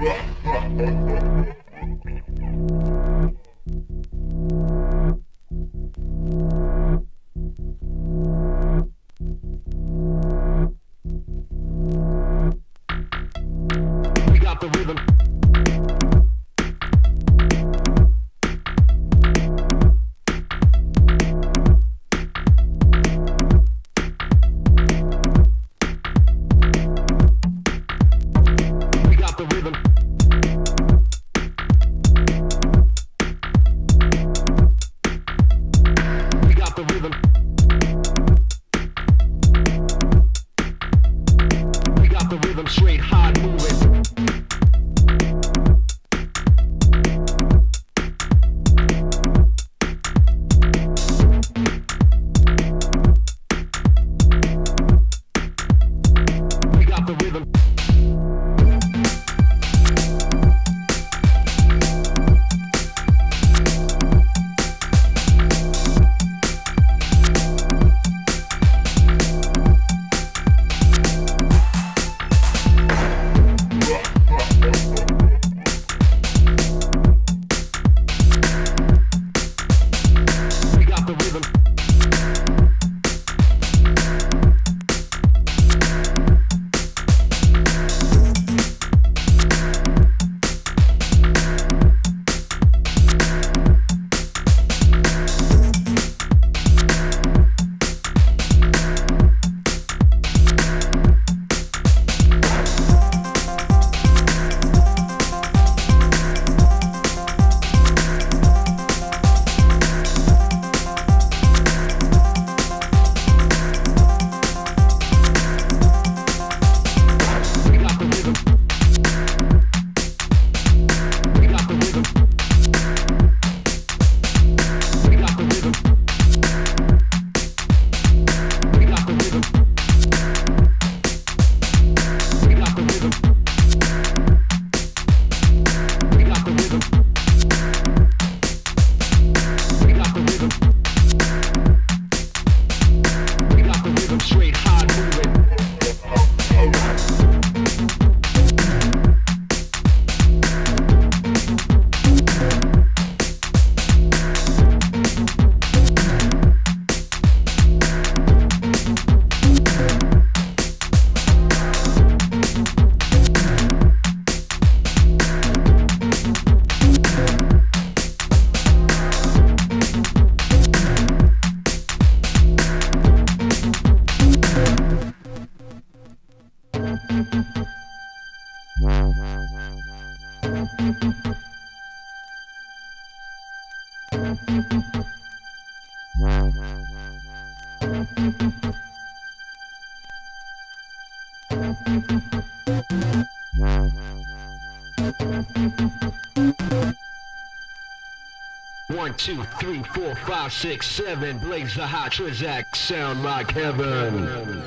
We got the rhythm. We got the rhythm. We got the rhythm. We got the rhythm straight, hard moving. We got the rhythm. We got the rhythm. We got the rhythm. We got the rhythm. We got the rhythm. We got the rhythm. We got the rhythm. We got the rhythm. We got the rhythm. We got the rhythm straight, hard moving. One, two, three, four, five, six, seven. Blaze the hot Trizak, sound like heaven.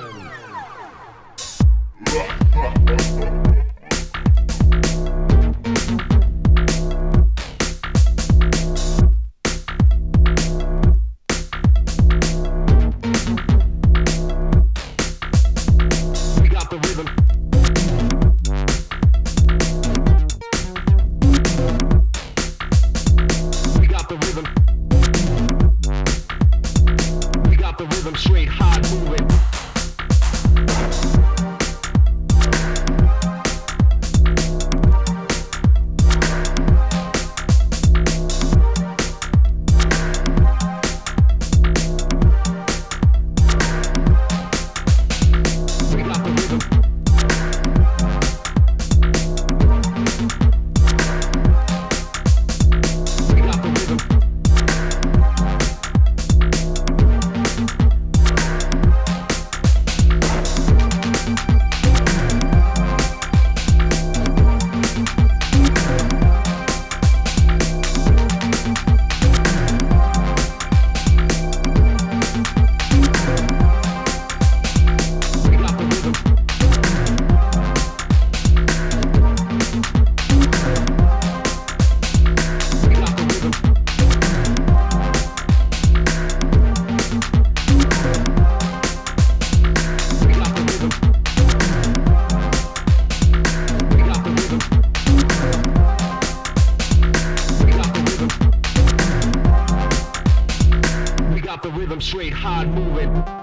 We got the rhythm. We got the rhythm. We got the rhythm straight, hard moving. straight hard moving.